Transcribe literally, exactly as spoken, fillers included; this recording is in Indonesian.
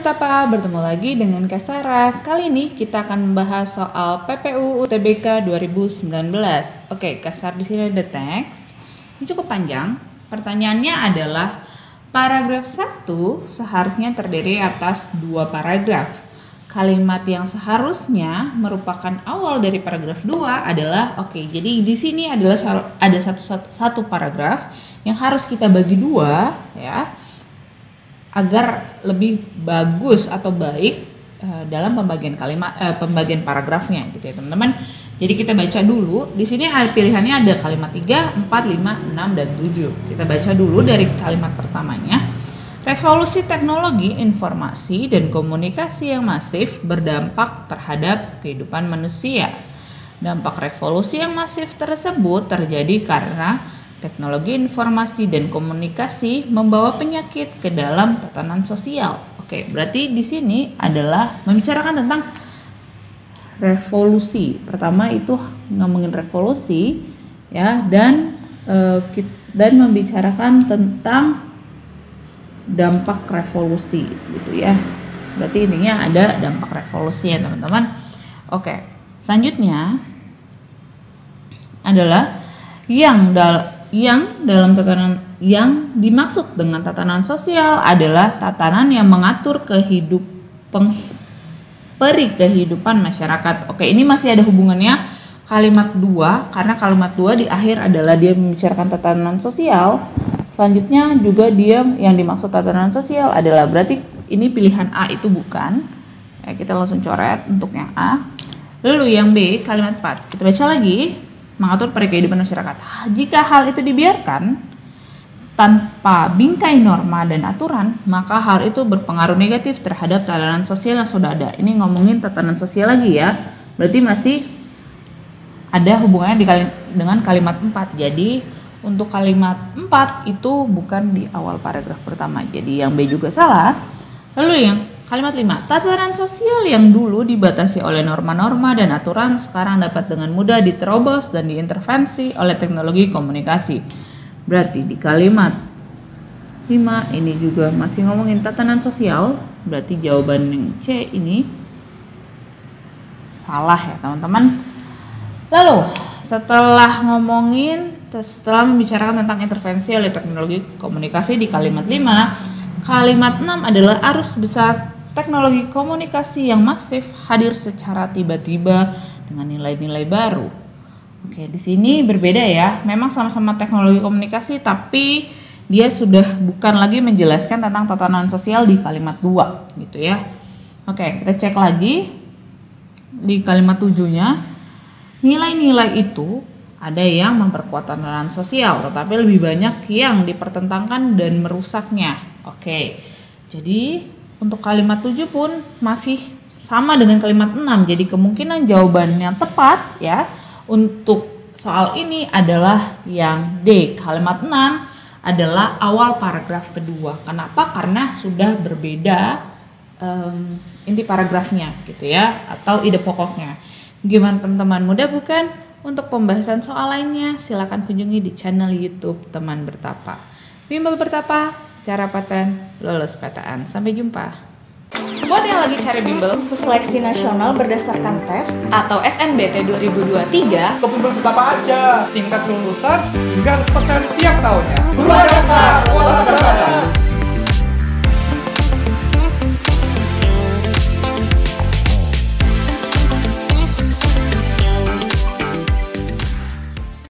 Bertapa, bertemu lagi dengan Kak Sarah. Kali ini kita akan membahas soal P P U U T B K dua ribu sembilan belas. Oke, Kak Sarah di sini ada teks. Ini cukup panjang. Pertanyaannya adalah paragraf satu seharusnya terdiri atas dua paragraf. Kalimat yang seharusnya merupakan awal dari paragraf dua adalah oke. Jadi di sini adalah ada satu, satu satu paragraf yang harus kita bagi dua ya, agar lebih bagus atau baik uh, dalam pembagian kalimat uh, pembagian paragrafnya gitu ya teman-teman. Jadi kita baca dulu. Di sini ada pilihannya ada kalimat tiga, empat, lima, enam dan tujuh. Kita baca dulu dari kalimat pertamanya. Revolusi teknologi informasi dan komunikasi yang masif berdampak terhadap kehidupan manusia. Dampak revolusi yang masif tersebut terjadi karena teknologi informasi dan komunikasi membawa penyakit ke dalam tatanan sosial. Oke, berarti di sini adalah membicarakan tentang revolusi. Pertama itu ngomongin revolusi ya, dan e, dan membicarakan tentang dampak revolusi gitu ya. Berarti intinya ada dampak revolusi ya teman-teman. Oke, selanjutnya adalah yang dal yang dalam tatanan yang dimaksud dengan tatanan sosial adalah tatanan yang mengatur kehidup peng, peri kehidupan masyarakat. Oke, ini masih ada hubungannya kalimat dua karena kalimat dua di akhir adalah dia membicarakan tatanan sosial. Selanjutnya juga dia yang dimaksud tatanan sosial adalah berarti ini pilihan A itu bukan. Ya, kita langsung coret untuk yang A. Lalu yang B kalimat empat. Kita baca lagi. Mengatur pada kehidupan masyarakat. Jika hal itu dibiarkan tanpa bingkai norma dan aturan, maka hal itu berpengaruh negatif terhadap tatanan sosial yang sudah ada. Ini ngomongin tatanan sosial lagi ya. Berarti masih ada hubungannya di kali, dengan kalimat empat. Jadi untuk kalimat empat itu bukan di awal paragraf pertama. Jadi yang B juga salah. Lalu yang kalimat lima, tatanan sosial yang dulu dibatasi oleh norma-norma dan aturan sekarang dapat dengan mudah diterobos dan diintervensi oleh teknologi komunikasi. Berarti di kalimat lima ini juga masih ngomongin tatanan sosial, berarti jawaban yang C ini salah ya teman-teman. Lalu setelah ngomongin, setelah membicarakan tentang intervensi oleh teknologi komunikasi di kalimat lima, kalimat enam adalah arus besar teknologi komunikasi yang masif hadir secara tiba-tiba dengan nilai-nilai baru. Oke, di sini berbeda ya. Memang sama-sama teknologi komunikasi tapi dia sudah bukan lagi menjelaskan tentang tatanan sosial di kalimat dua gitu ya. Oke, kita cek lagi di kalimat tujuh-nya. Nilai-nilai itu ada yang memperkuat tatanan sosial tetapi lebih banyak yang dipertentangkan dan merusaknya. Oke. Jadi untuk kalimat tujuh pun masih sama dengan kalimat enam. Jadi kemungkinan jawaban yang tepat ya untuk soal ini adalah yang D. Kalimat enam adalah awal paragraf kedua. Kenapa? Karena sudah berbeda um, inti paragrafnya gitu ya, atau ide pokoknya. Gimana teman-teman? Mudah bukan? Untuk pembahasan soal lainnya silakan kunjungi di channel YouTube Teman Bertapa. Bimbel Bertapa, cara paten lolos P T N. Sampai jumpa. Buat yang lagi cari bimbel seleksi nasional berdasarkan tes atau S N B T dua ribu dua puluh tiga, ke Bimbel Bertapa aja. Tingkat kelulusan hingga seratus persen tiap tahunnya. Dua daftar, kuota terbatas.